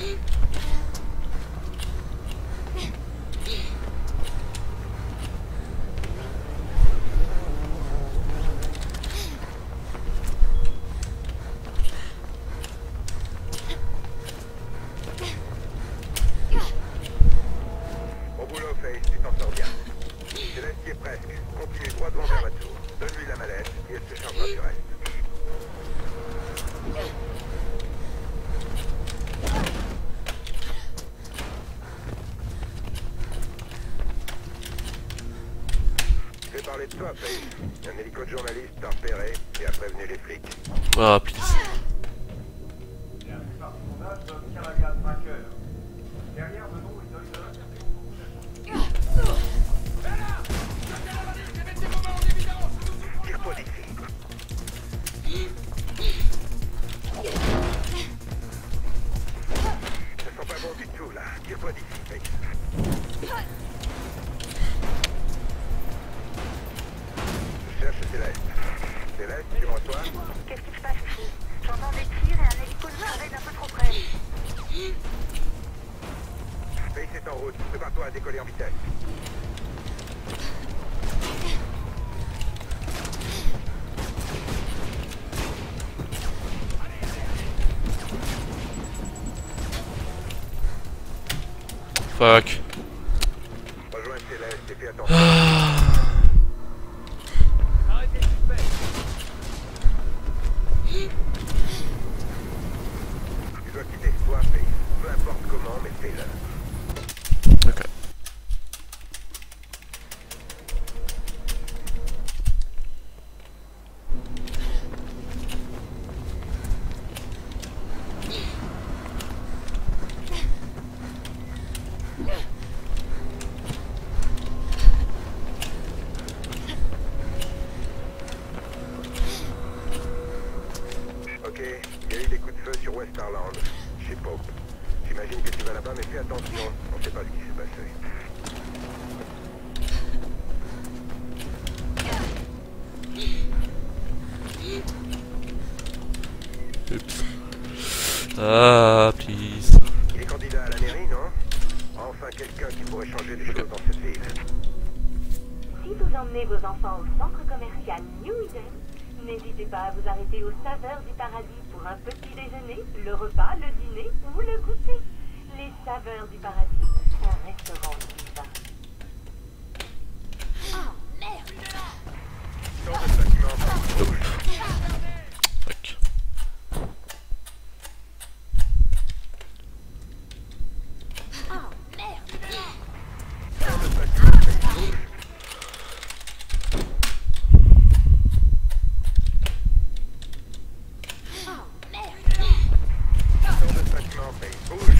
Bon boulot, Faye, tu t'en sors bien. Céleste y est presque. Continue droit devant vers la tour. Donne-lui la mallette et elle se chargera du reste. Fais parler de toi, Faye. Un hélico de journaliste t'a repéré et a prévenu les flics. Ah, please. Derrière le nom, il donne tire-toi d'ici. Ça sent pas bon du tout, là. Tire-toi d'ici, Faye. Je cherche Céleste. Céleste, tu me reçois? Qu'est-ce qui se passe ici? J'entends des tirs et un hélico de vin arrête un peu trop près. Faye, c'est en route. Prépare-toi à décoller en vitesse. Fuck. Rejoins Céleste et fais attention. Tu dois quitter ce toit, Faye. Peu importe comment, mais fais-le. Ok. Ok, il y a eu des coups de feu sur Westerland, chez Pope. J'imagine que tu vas là-bas, mais fais attention, on ne sait pas ce qui s'est passé. Oups. Ah, please. Il est candidat à la mairie, non? Enfin, quelqu'un qui pourrait changer les choses dans cette ville. Si vous emmenez vos enfants au centre commercial New Eden, n'hésitez pas à vous arrêter aux saveurs du paradis pour un petit déjeuner, le repas, le dîner ou le goûter. Les saveurs du paradis, un restaurant divin. Oh merde! Sors de ce bâtiment. Fuck. Oh merde! Sors de ce bâtiment, Faye. Oh merde! Sors de ce bâtiment, Faye. Bouge.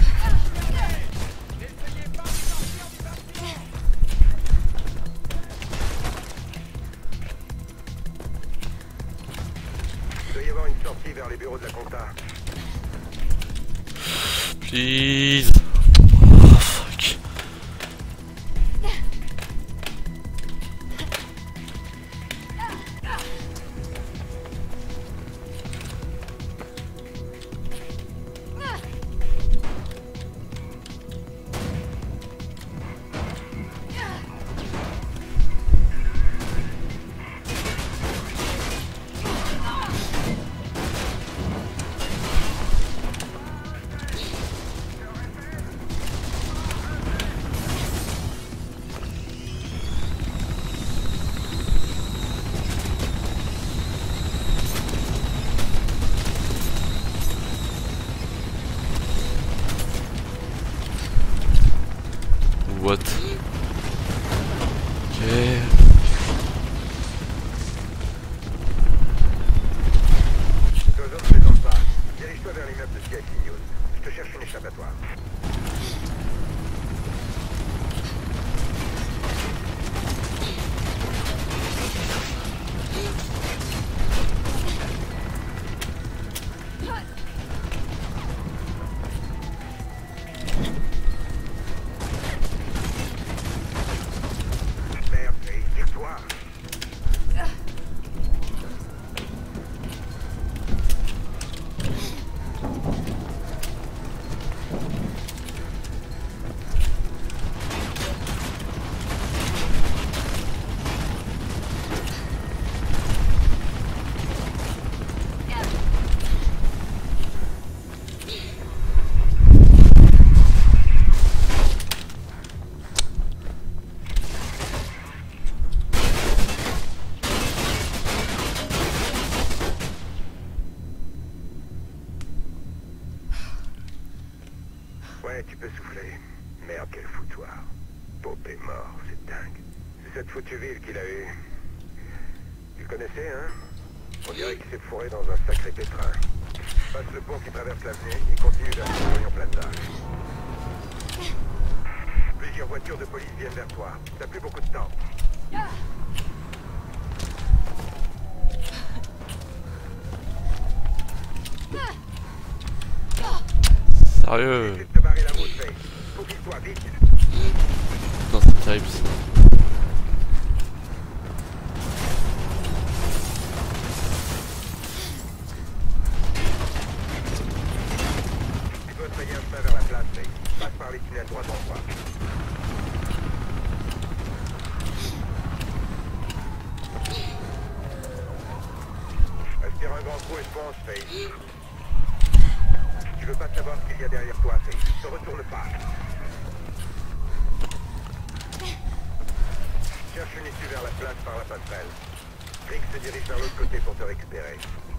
Il doit y avoir une sortie vers les bureaux de la compta. Please. Oh, fuck. What? Ok. Toi autres, ne plaisante pas. Dirige-toi vers l'immeuble de CIC News. Je te cherche une échappatoire. Merde, Faye, tire-toi. Ouais, tu peux souffler. Merde, quel foutoir. Pope est mort, c'est dingue. C'est cette foutue ville qu'il a eue. Tu le connaissais, hein? On dirait qu'il s'est fourré dans un sacré pétrin. Passe le pont qui traverse l'avenue et continue vers Orion Plaza. Plusieurs voitures de police viennent vers toi. T'as plus beaucoup de temps. Sérieux? Essaie de te barrer la route, Faye. Faufile-toi, vite. Non, c'est terrible ça. Tu dois te payer un chemin vers la place, Faye. Passe par les tunnels droit en droit. Respire un grand coup et fonce, Faye. Tu veux pas savoir ce qu'il y a derrière toi, Faye. Ne retourne pas. Cherche une issue vers la place par la passerelle. Rick se dirige vers l'autre côté pour te récupérer.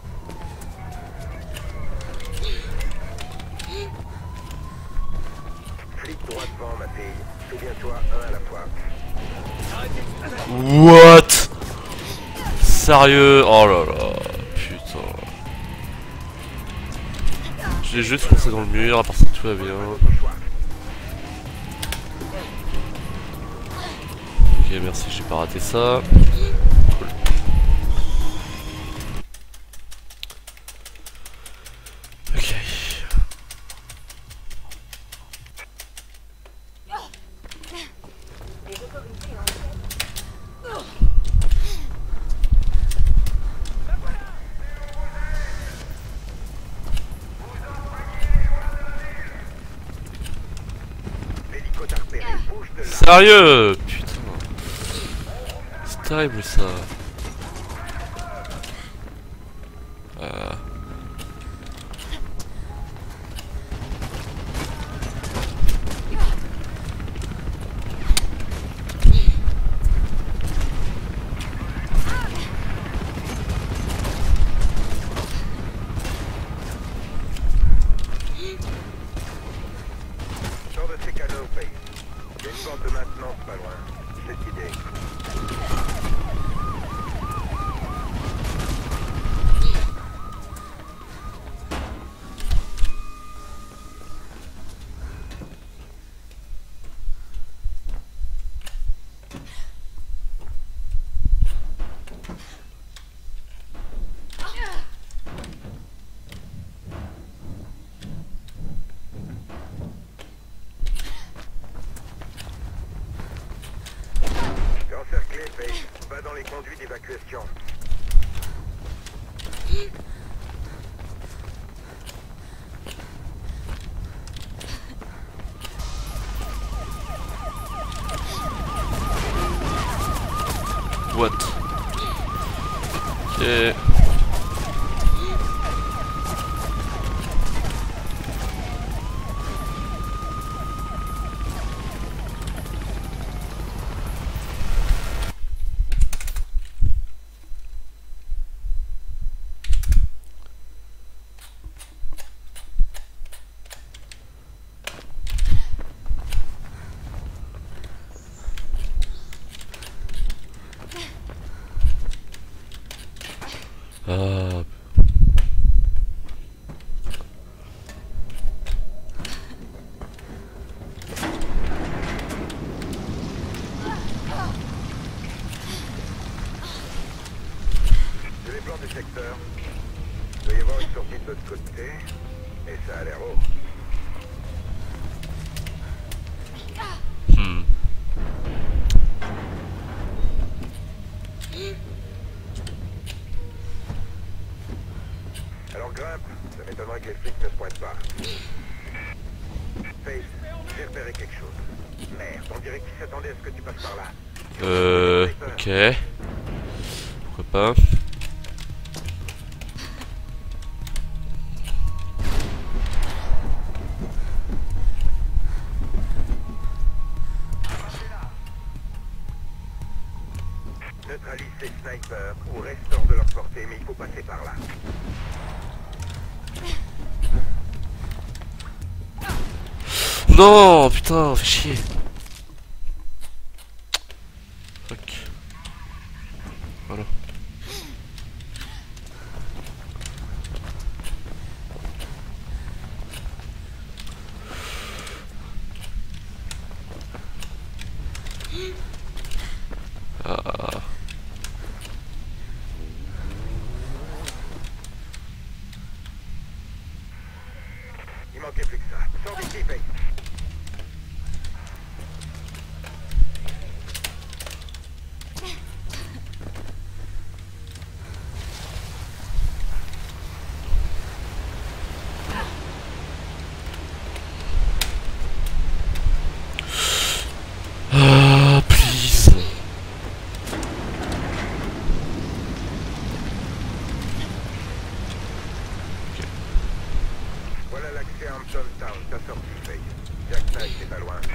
Flic droit devant, ma fille. Souviens-toi, un à la fois. What? Sérieux? Oh là là. Putain. J'ai juste foncé dans le mur, à part ça tout va bien. Ok, merci, j'ai pas raté ça. Cool. Ok. L'hélico t'a repéré, bouge de là. Sérieux? Putain. C'est terrible ça. Sors de ces canaux, Faye. Il y a une porte de maintenance pas loin. Je vais te guider. T'es encerclé, Faye. Va dans les conduits d'évacuation. What? Ok. Ah. J'ai les plans du secteur. Il doit y avoir une sortie de l'autre côté. Et ça a l'air haut. Hmm. Alors grimpe. Ça m'étonnerait que les flics ne se pointent pas. Faye, j'ai repéré quelque chose. Merde, on dirait qu'ils s'attendaient à ce que tu passes par là. Ok. Pourquoi pas? Neutralise ces snipers ou reste hors de leur portée, mais il faut passer par là. Non, putain, fais chier. Fuck. Voilà. Ah. Il manquait plus que ça. Sors d'ici, Faith. Ah, please. Voilà l'accès à Hampton Town. Ta sortie, Faith. Jack Knight, c'est pas loin.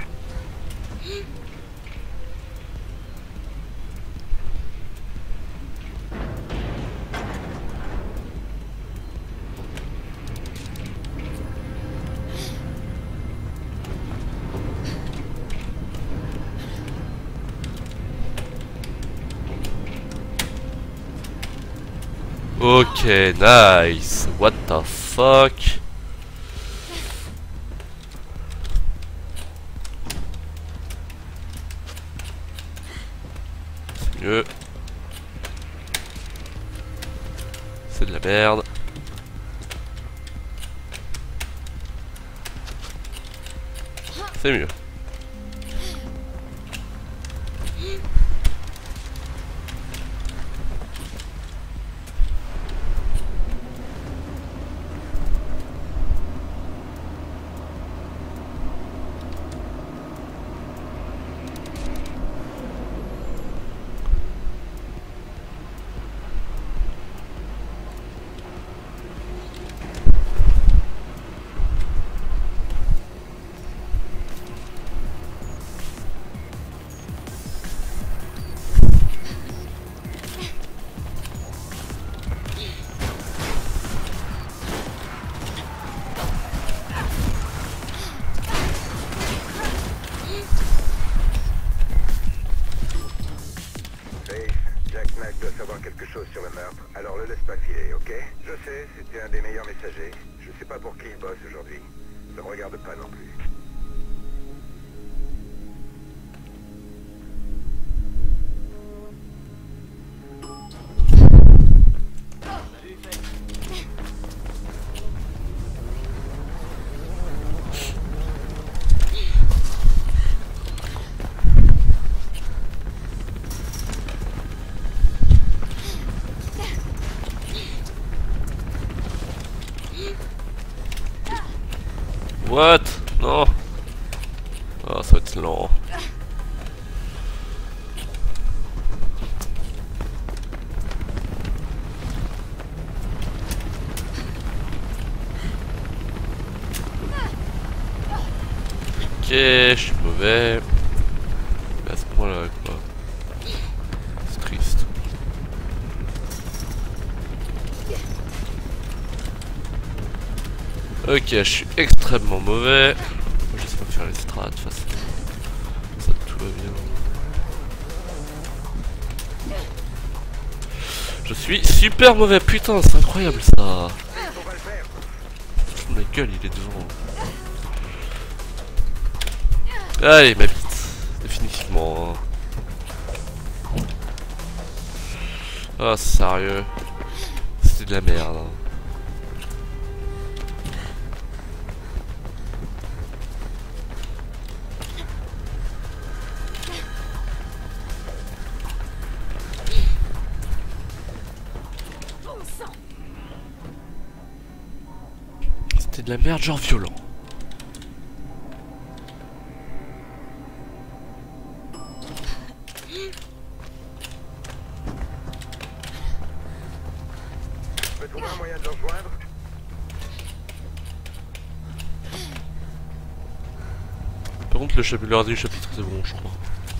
Ok, nice. What the fuck? C'est mieux. C'est de la merde. C'est mieux. Faith, Jack Knight doit savoir quelque chose sur le meurtre, alors le laisse pas filer, ok? Je sais, c'était un des meilleurs messagers. Je sais pas pour qui il bosse aujourd'hui. Ça me regarde pas non plus. What? Non. Ah, ça va être lent. Ok, je suis mauvais. Mais à ce point là quoi. C'est triste. Ok, je suis extrêmement mauvais. Moi, je sais pas faire les strats de toute façon. Ça tout va bien. Je suis super mauvais, putain, c'est incroyable ça. On va le faire. Ma gueule, il est devant. Allez, ma bite. Définitivement. Ah, sérieux. C'était de la merde. Hein. C'était de la merde, genre violent. Je peux trouver un moyen de le rejoindre? Par contre, le chapitre du chapitre, c'est bon, je crois.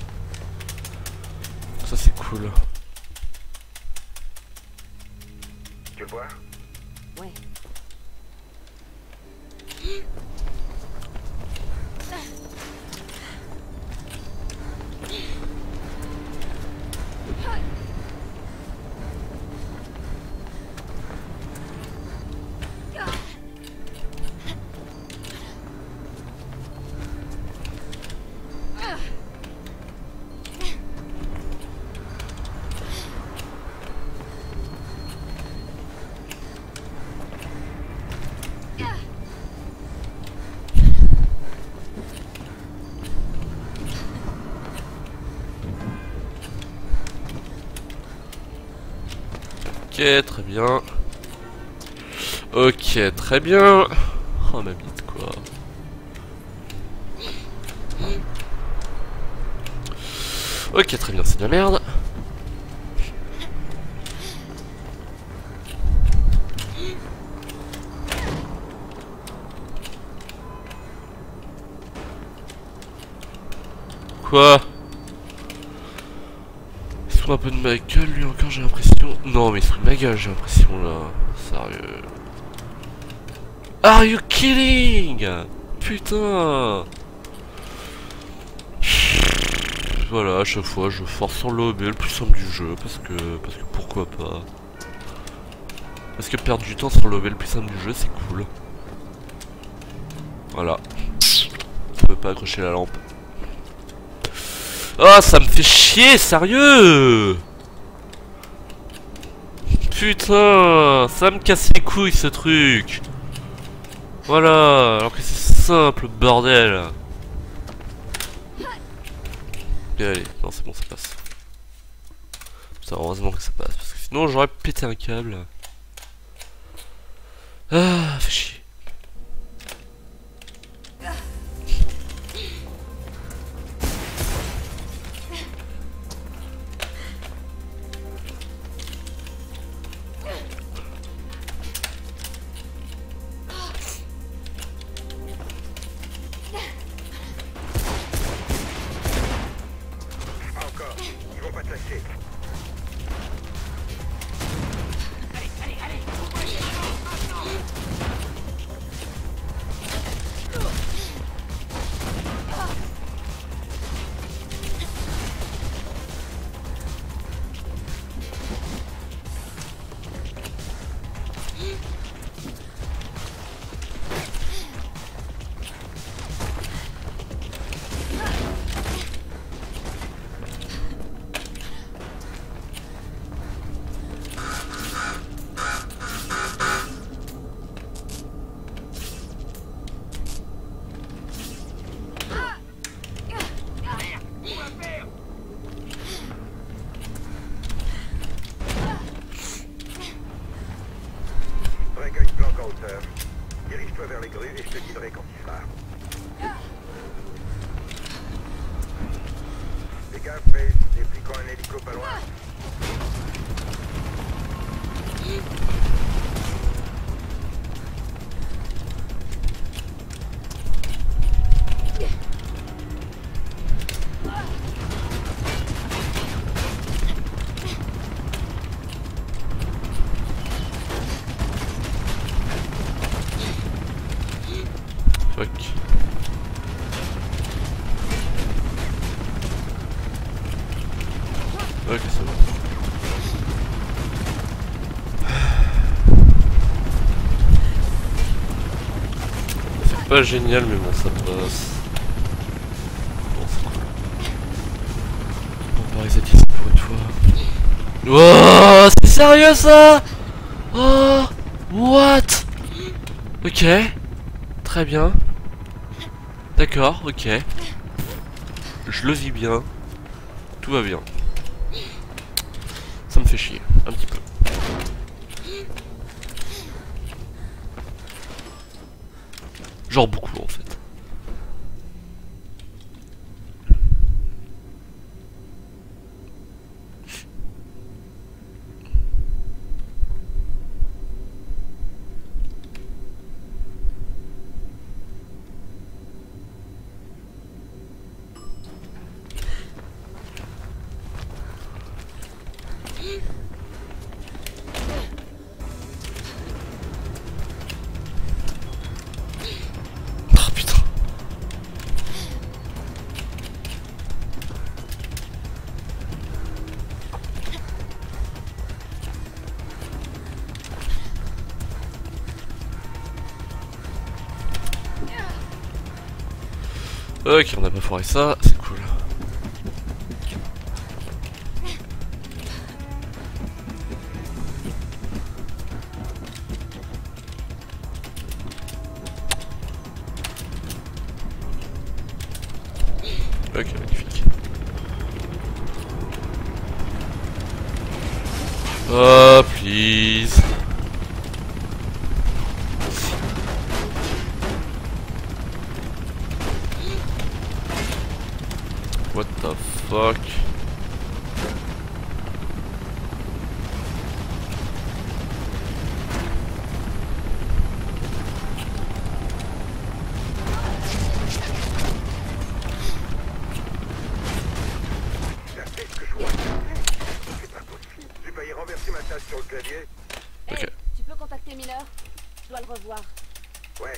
Ça, c'est cool. Tu le vois? Ouais. Ok, très bien. Ok, très bien. Oh ma bite quoi. Ok, très bien, c'est de la merde. Quoi? Il se fout un peu de ma gueule lui encore j'ai l'impression. Non mais il se fout de ma gueule j'ai l'impression là. Sérieux. Are you kidding? Putain. Voilà, à chaque fois je force sur l'OB le plus simple du jeu parce que pourquoi pas. Parce que perdre du temps sur l'OB le plus simple du jeu c'est cool. Voilà. Ça veut pas accrocher la lampe. Oh ça me fait chier, sérieux. Putain, ça me casse les couilles ce truc. Voilà, alors que c'est simple, bordel. Et allez, non c'est bon, ça passe. Putain, heureusement que ça passe, parce que sinon j'aurais pété un câble. Ah, fait chier. Encore, ils vont pas te lâcher. Braque une planque en hauteur. Dirige-toi vers les grues et je te guiderai quand tu seras. Fais gaffe, Pace, des flics ont un hélico pas loin. Fuck. Ok, c'est bon. C'est pas génial, mais bon, ça passe. Bon, c'est cool. On va reset ici pour une fois. Oh, c'est sérieux ça? Oh, what? Ok, très bien. D'accord, ok. Je le vis bien. Tout va bien. Ça me fait chier, un petit peu. Genre beaucoup en fait. Oh putain. Ok, on n'a pas foiré ça, c'est cool. Ok, magnifique. Hop, Please. What the fuck? J'ai failli renverser ma tasse sur le clavier. Ok. Hey, tu peux contacter Miller? Je dois le revoir. Ouais.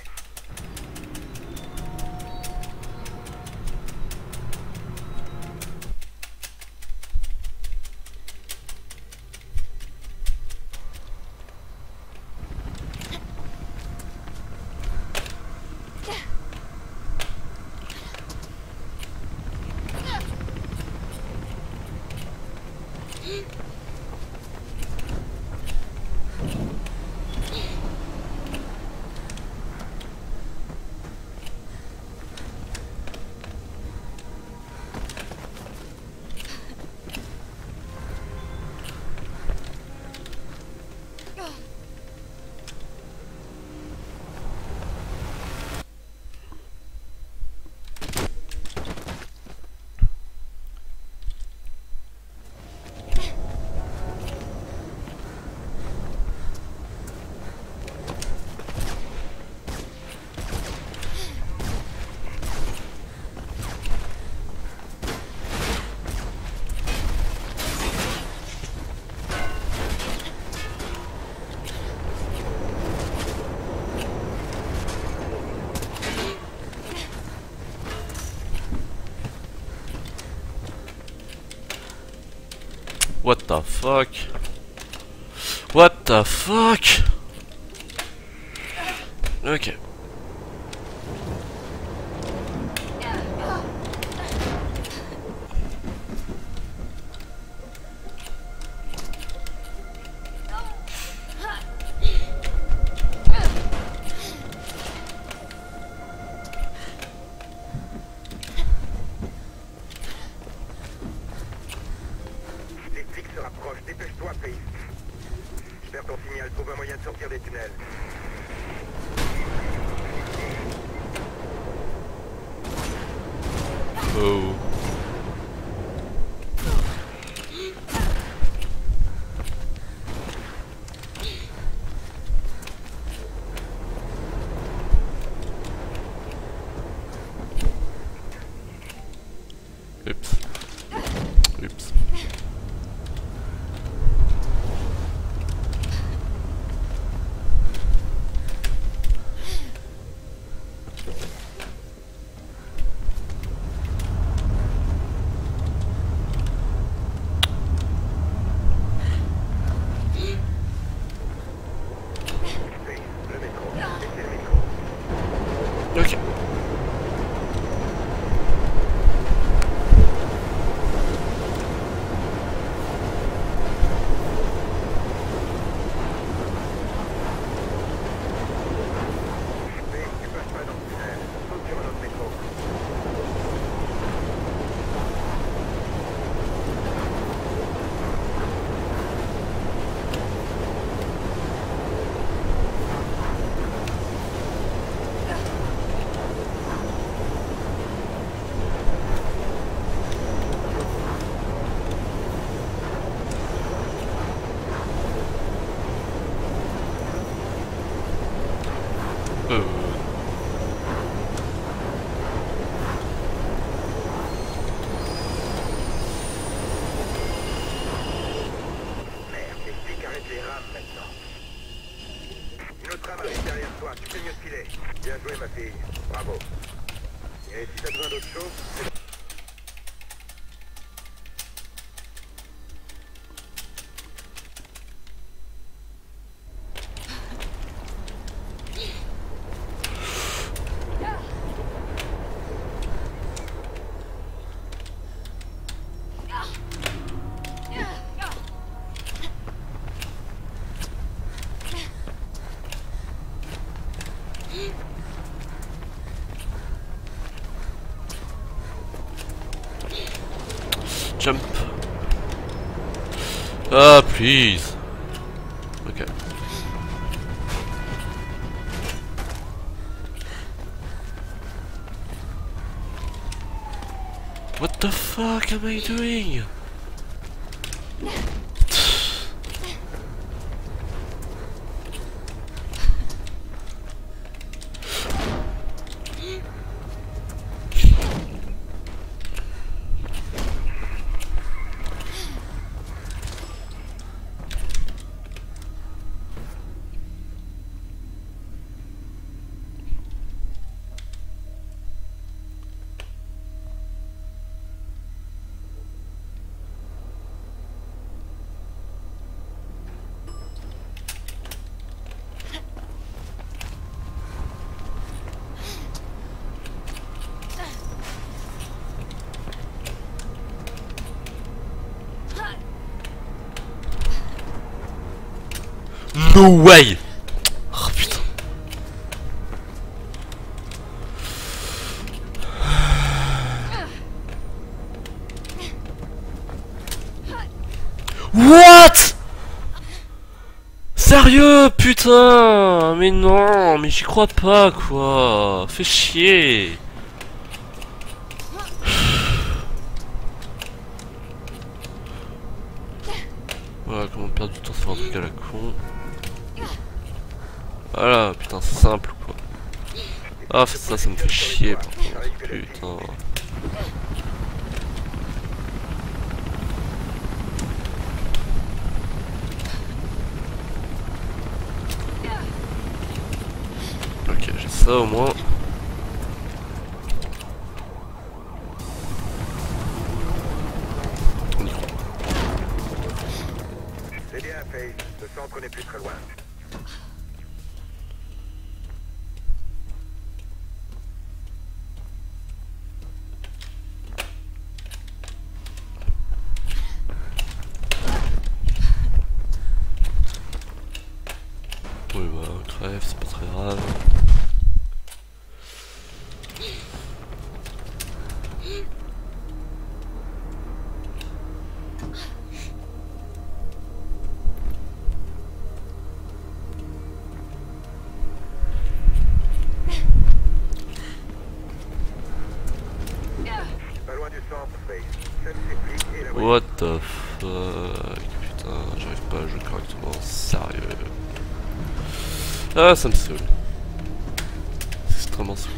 What the fuck? What the fuck? Ok. Les flics se rapprochent. Dépêche-toi, Faith. Je perds ton signal. Trouve un moyen de sortir des tunnels. Oh. Oups. Oups. Faith, le métro. Laissez le métro. Ok. Faith, tu passes pas dans le tunnel. Saute sur un autre métro. Merde, les flics arrêtent les rames maintenant. Une autre rame arrive derrière toi. Tu fais mieux de filer. Bien joué, ma fille. Bravo. Et si t'as besoin d'autre chose, c'est... Jump. Ah, please. What the fuck am I doing? No way! Oh putain. What? Sérieux, putain? Mais non, mais j'y crois pas, quoi. Fais chier. Voilà, comment perdre du temps sur un truc à la con. Voilà, putain, c'est simple, quoi. Ah, ça me fait chier, par contre. Putain. Ok, j'ai ça au moins. On y croit. C'est bien, Faye. Le centre n'est plus très loin. Oui, bah, crève, c'est pas très grave. Pas loin du centre, Faye. Celle-ci flic et la voiture. What the fuck? Putain, j'arrive pas à jouer correctement, sérieux. Ah, ça me saoule. C'est extrêmement saoulant.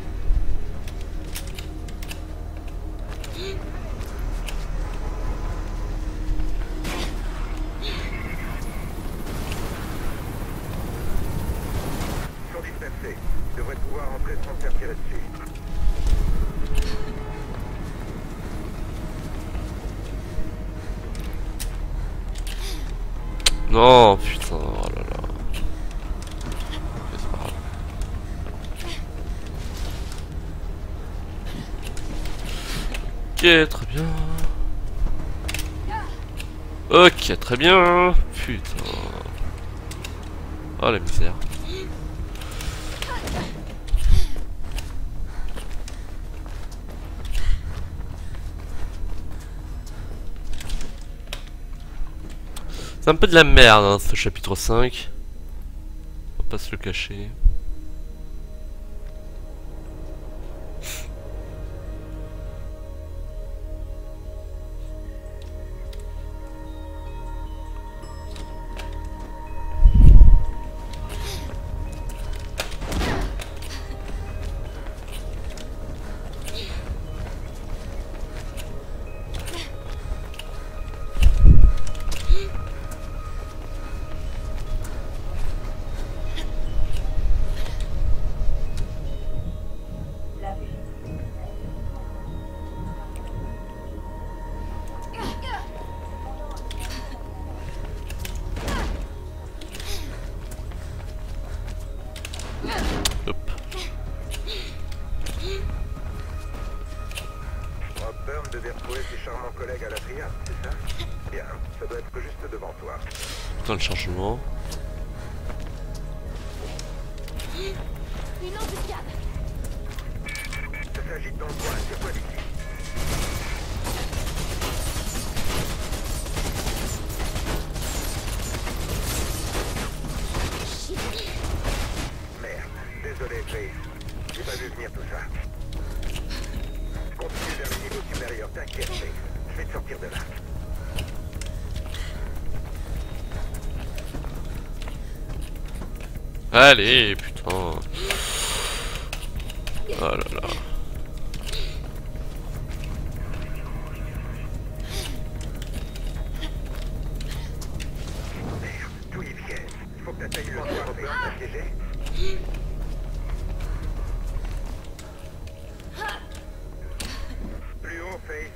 Ils sont dispersés. Ils devraient pouvoir entrer sans se faire tirer dessus. Non, putain, oh là là. Ok, c'est pas grave. Ok, très bien. Ok, très bien. Putain. Oh la misère. C'est un peu de la merde, hein, ce chapitre 5. On va pas se le cacher. Hop. Burn devait retrouver ses charmants collègues à la triade, c'est ça? Bien, ça doit être juste devant toi. Dans le chargement. Une embuscade. Ça s'agit d'endroit, c'est quoi d'ici? Merde, désolé, Faye. J'ai pas vu venir tout ça. Continue vers les niveaux supérieurs. T'inquiète, Faith. Je vais te sortir de là. Allez, putain. Oh là là. Merde, d'où ils viennent? Il faut que t'attaques le soir, Faith. T'as piégé? Plus haut, Faith.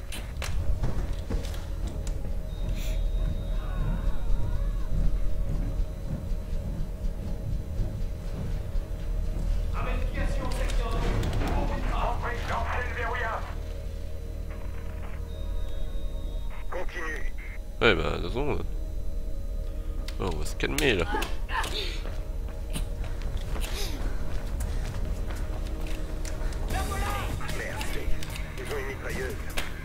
Continue. Ouais, bah, de toute façon. Oh, on va se calmer là. Merde, Faith. Ils ont une mitrailleuse.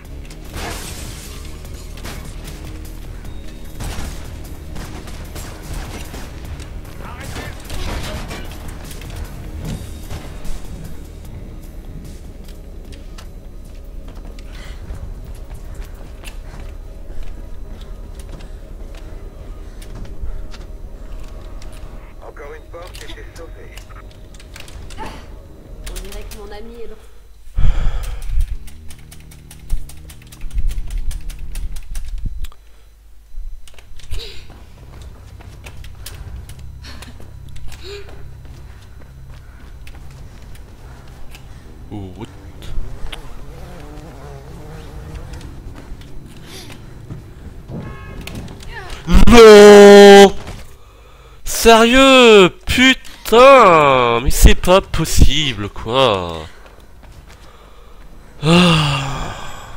Encore une porte et t'es sauvé. On dirait que mon ami est... Ouh, what? Non! Sérieux? Putain! Mais c'est pas possible, quoi! Ah.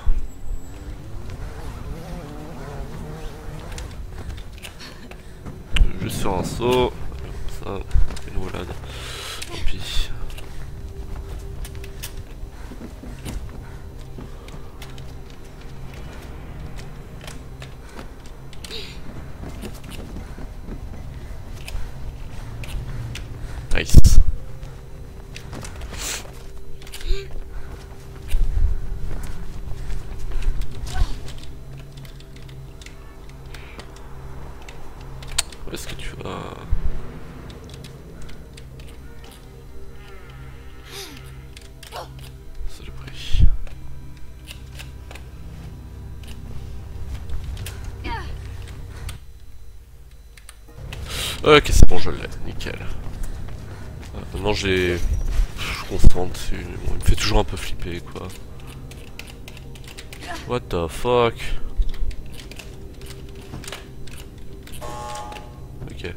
Juste faire un saut. Comme ça, une roulade. Et puis... Nice. Où est-ce que tu vas? C'est le prix. Ok, c'est bon, je l'ai, nickel. Maintenant j'ai... Je concentre dessus, mais bon, il me fait toujours un peu flipper, quoi. What the fuck? Ok.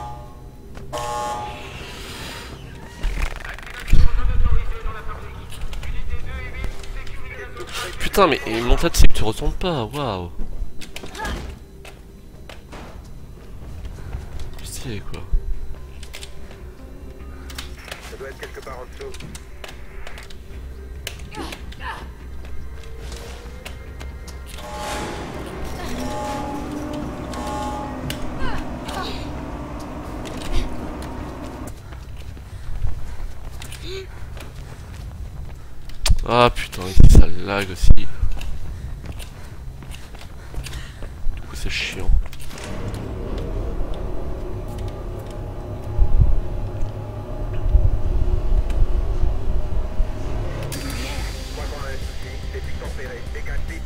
Putain, mais mon tas de cible, tu retournes pas, waouh. Stylé, quoi. Ça doit être quelque part en dessous. Ah putain, ici ça lag aussi. Du coup c'est chiant. Je crois qu'on a un souci. C'est plus tempéré. Dégage vite.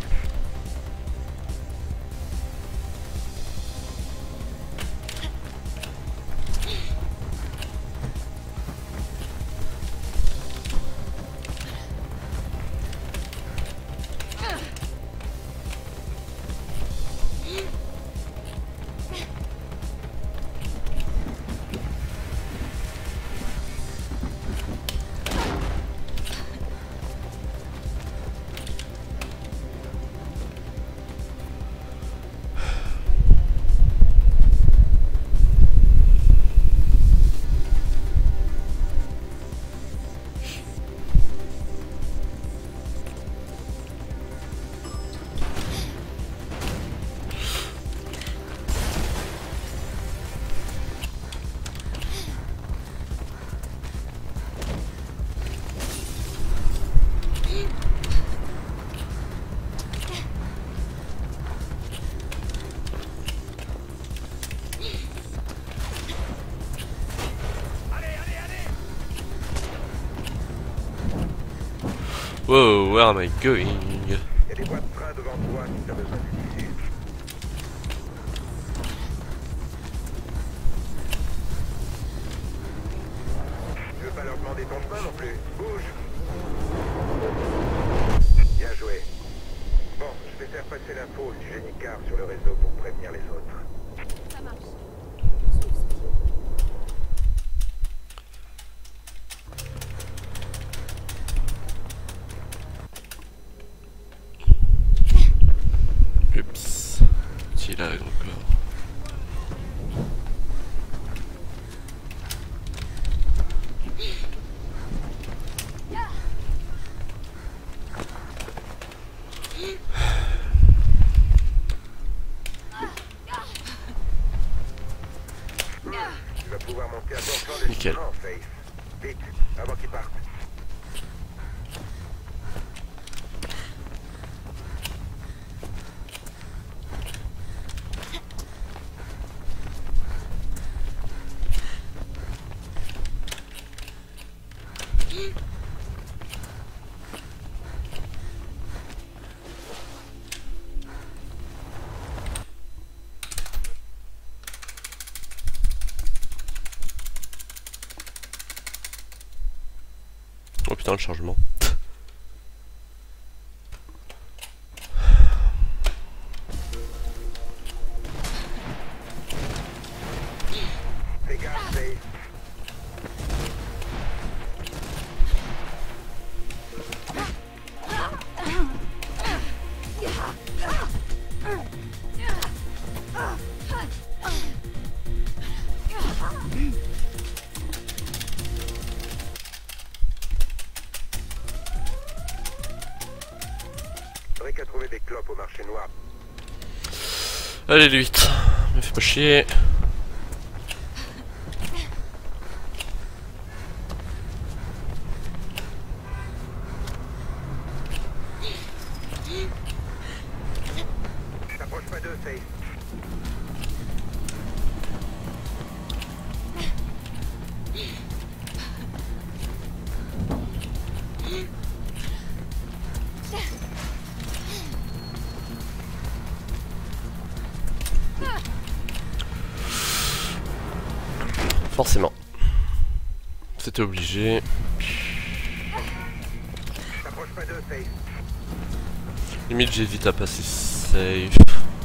Wow, where am I going? Il y a des voies de train devant toi si t'as besoin d'utiliser. Tu veux pas leur demander ton chemin non plus? Bouge! Bien joué. Bon, je vais faire passer l'info au sujet d'Icar sur le réseau pour prévenir les autres. Ça marche. Oups. Petit lag encore. Tu vas pouvoir monter à ton flanc de Nickel. ciment, Faith. Vite, avant qu'ils partent. Oh putain, le chargement. Fais gaffe, Faith. Drake a trouvé des clopes au marché noir. Allez, le 8. Me fais pas chier. T'approches pas d'eux, Faith. Forcément. C'était obligé. T'approches pas d'eux, Faith. Limite, j'hésite à passer safe.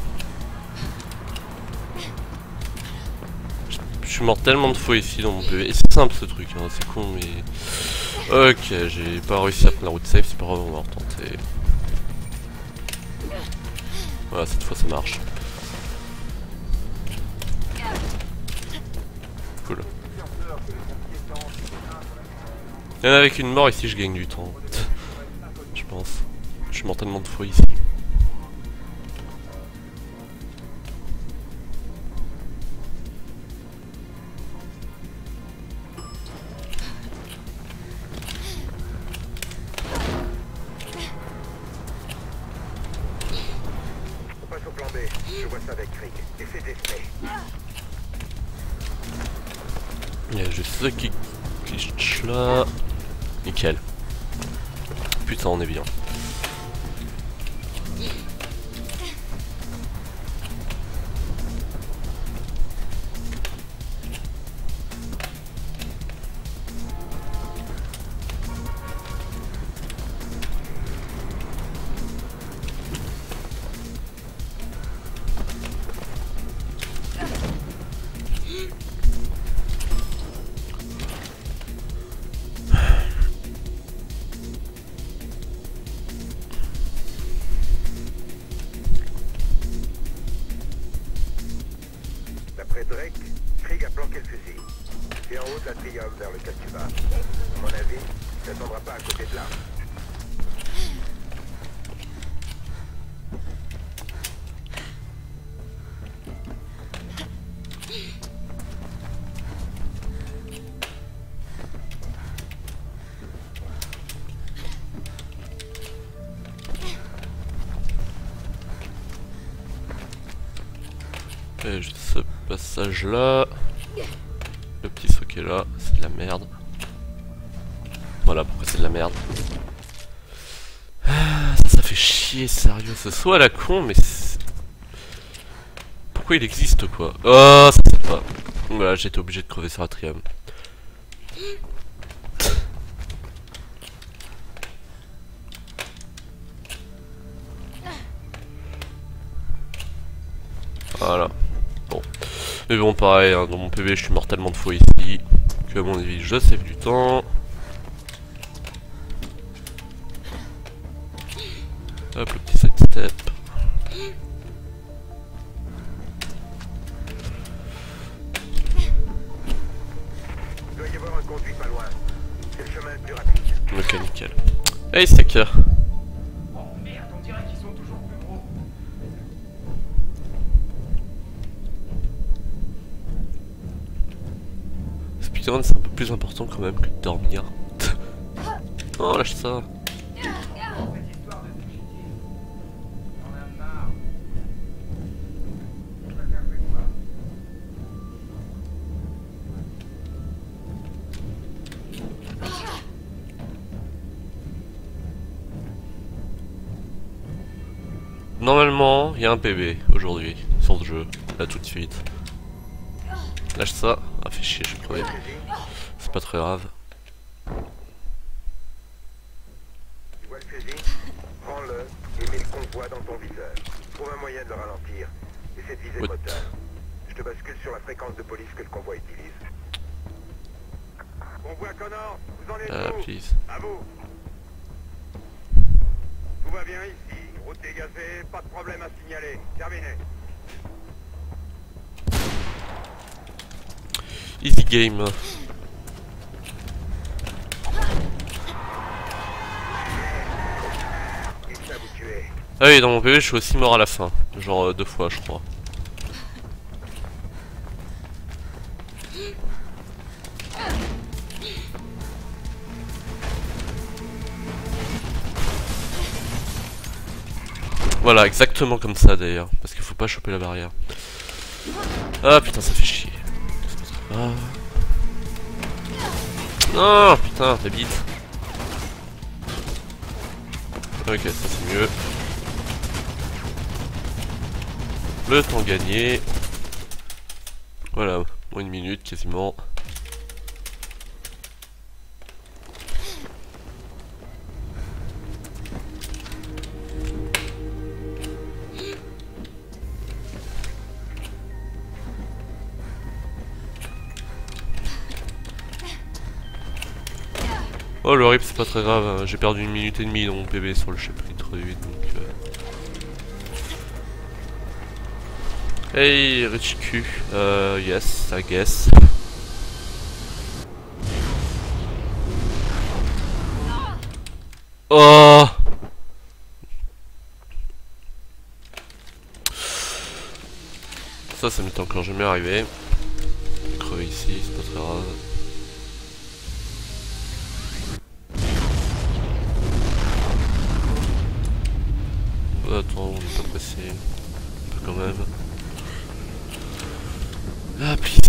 Je suis mort tellement de fois ici dans mon PV. Et c'est simple ce truc, hein, c'est con, mais. Ok, j'ai pas réussi à prendre la route safe, c'est pas grave, on va retenter. Voilà, cette fois ça marche. Cool. Même avec une mort ici, je gagne du temps. Je pense. Je suis mort tellement de fois ici. On passe au plan B. Je vois ça avec Rick. Essaie d'espérer. Il y a juste ce qui glitch là. Nickel. Putain, on est bien. D'après Drake, Krieg a planqué le fusil. C'est en haut de la trium vers lequel tu vas. À mon avis, il t'attendra pas à côté de là. Et juste ce passage là. Le petit saut qui est là, c'est de la merde. Voilà pourquoi c'est de la merde. chier, sérieux, ce saut à la con, mais pourquoi il existe quoi? Oh, ça c'est pas. Voilà, j'étais obligé de crever sur Atrium. Voilà. Bon. Mais bon, pareil, hein, dans mon PV, je suis mortellement de fois ici. Que à mon avis, je save du temps. Hop, le petit sidestep. Il doit y avoir un conduit pas loin. C'est le chemin le plus rapide. Ok, nickel. Hey, Stacker. Oh merde, on dirait qu'ils sont toujours plus gros. Speedrun, c'est un peu plus important quand même que de dormir. Oh, lâche ça. Cette histoire de fugitifs, j'en ai marre. Je préfère plus de moi. Normalement, il y a un PV aujourd'hui sur le jeu, là tout de suite. Lâche ça. Ah, fait chier, je suis crevé. C'est pas très grave. Tu vois le fusil? Prends-le et mets le convoi dans ton viseur. Trouve un moyen de le ralentir. Essaie de viser le What? moteur. Je te bascule sur la fréquence de police que le convoi utilise. Convoi Connor, vous en êtes où? Please. À vous. Tout va bien ici. Route dégazée, pas de problème à signaler. Terminé. Easy game. Il va vous tuer. Ah oui, dans mon PV, je suis aussi mort à la fin. Genre 2 fois, je crois. Voilà, exactement comme ça d'ailleurs. Parce qu'il faut pas choper la barrière. Ah putain, ça fait chier. C'est pas très grave. Non, putain, t'es bite. Ok, ça c'est mieux. Le temps gagné. Voilà, moins une minute quasiment. Oh le rip c'est pas très grave, hein. J'ai perdu 1 minute et demie dans mon PV sur le chapitre 8 donc Hey Richie Q, yes I guess. Oh ça m'est encore jamais arrivé. Crever ici, c'est pas très grave. Attends, on est pas pressé. Un peu quand même. Ah, please.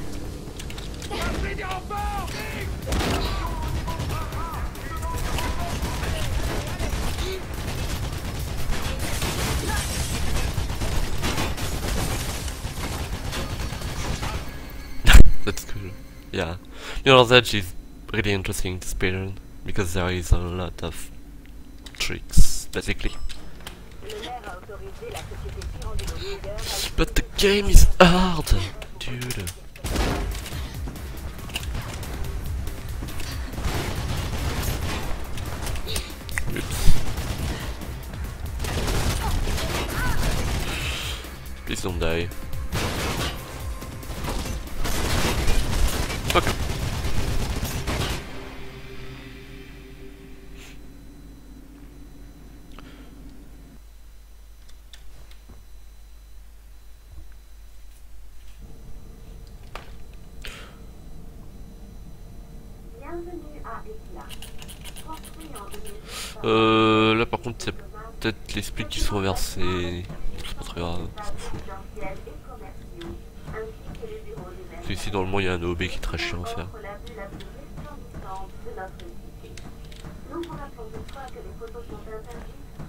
That's cool. Yeah. You know, that is really interesting to speedrun because there is a lot of tricks, basically. But the game is hard, dude. Oops. Please don't die. Fuck. Là par contre il y a peut-être les splits qui sont inversés. C'est pas très grave, on s'en fout. Parce qu'ici dans le monde il y a un OB qui est très chiant à faire.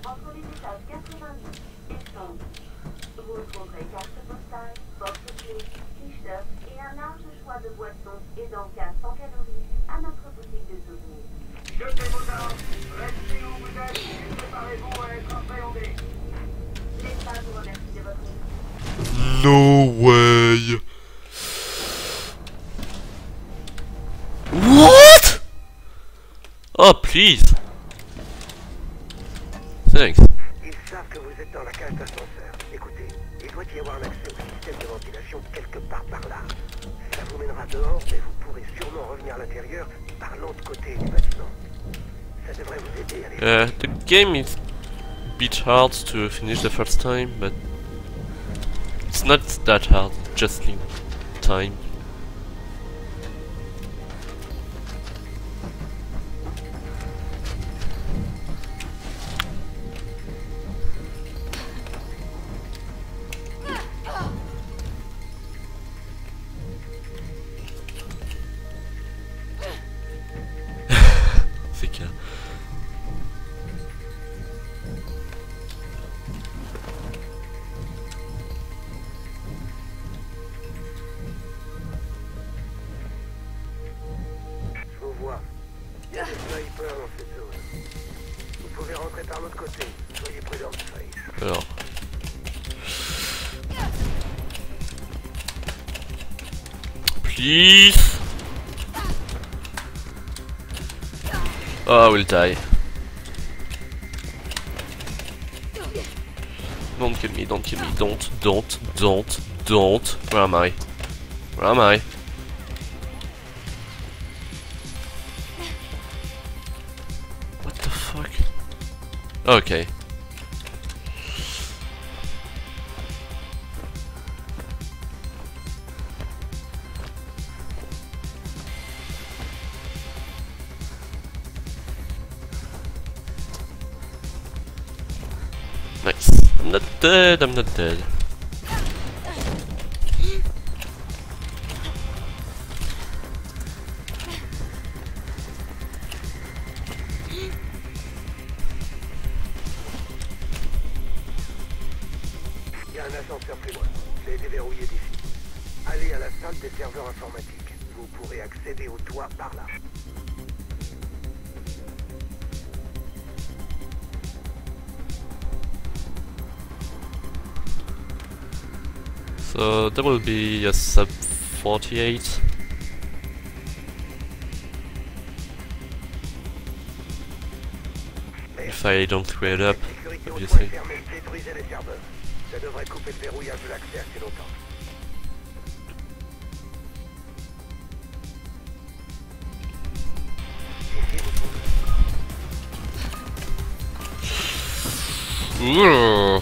entre les étages 88 et 100. Vous trouverez cartes postales, porte-clés, t-shirts et un large choix de boissons et d'encas sans calories à notre boutique de souvenirs. Jetez vos armes, restez où vous êtes et préparez-vous à être appréhendés. L'État vous remercie de votre aide. No way. What? Oh, please. Thanks. Ils savent que vous êtes dans la cage d'ascenseur. Écoutez, il doit y avoir un accès au système de ventilation quelque part par là. Ça vous mènera dehors, mais vous pourrez sûrement revenir à l'intérieur par l'autre côté du bâtiment. Ça devrait vous aider à aller... The game is a bit hard to finish the first time, but it's not that hard, just need time. C'est clair. Je vous vois. Il y a des snipers dans cette zone. Vous pouvez rentrer par l'autre côté. Soyez prudent, Face. Alors. Please. Oh, I will die. Don't kill me, don't kill me, don't. Where am I? Where am I? What the fuck? Okay. Nice. I'm not dead, I'm not dead. Il y a un ascenseur plus loin. C'est déverrouillé d'ici. Allez à la salle des serveurs informatiques. Vous pourrez accéder au toit par là. So there will be a sub 48. If I don't clear it up, Sécurité au toit obviously. est fermée. Détruisez les serveurs. Ça devrait couper le verrouillage de l'accès assez longtemps. Ici, vous pouvez... Ooh.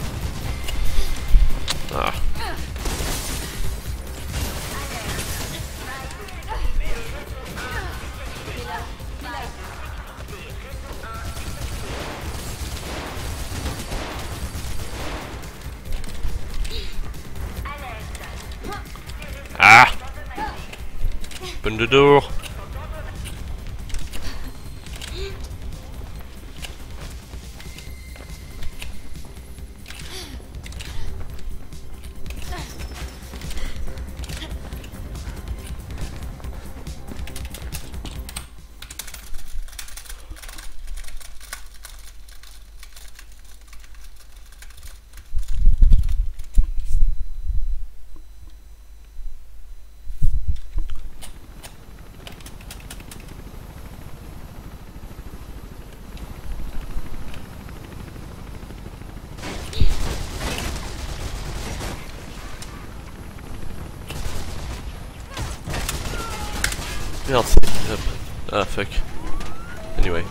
Ah. Ah. Open the door. Merde, c'est... Hop. Ah, fuck. Anyway.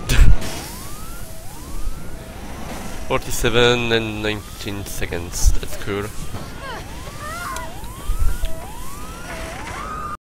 47 and 19 seconds, that's cool.